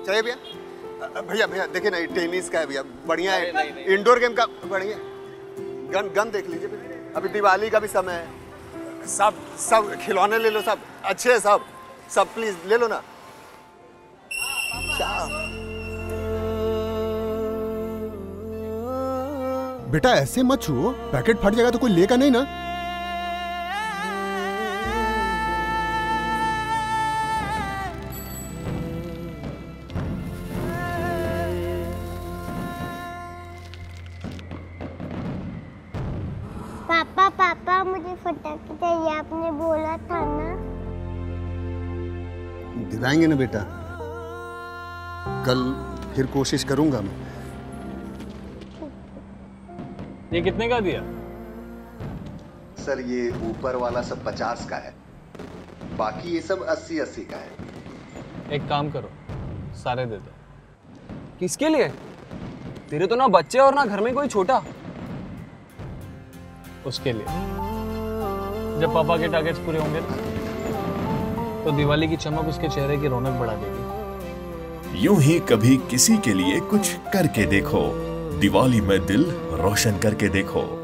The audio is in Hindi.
चाहिए भैया? भैया भैया देखिए ना, टेनिस का है भैया, बढ़िया है। इंडोर गेम का बढ़िया। गन गन देख लीजिए, अभी दिवाली का भी समय है। सब खिलौने ले लो, सब अच्छे हैं सब प्लीज ले लो ना। क्या बेटा ऐसे मत छुओ, पैकेट फट जाएगा तो कोई लेगा नहीं ना। पापा मुझे फटाके चाहिए, आपने बोला था ना। दिलाएंगे ना बेटा, कल फिर कोशिश करूंगा मैं। ये कितने का दिया? सर ये ऊपर वाला सब 50 का है, बाकी ये सब 80-80 का है। एक काम करो, सारे दे दो। किसके लिए? तेरे तो ना बच्चे और ना घर में कोई छोटा। उसके लिए। जब पापा के टारगेट्स पूरे होंगे तो दिवाली की चमक उसके चेहरे की रौनक बढ़ा देगी। यूं ही कभी किसी के लिए कुछ करके देखो, दिवाली में दिल रोशन करके देखो।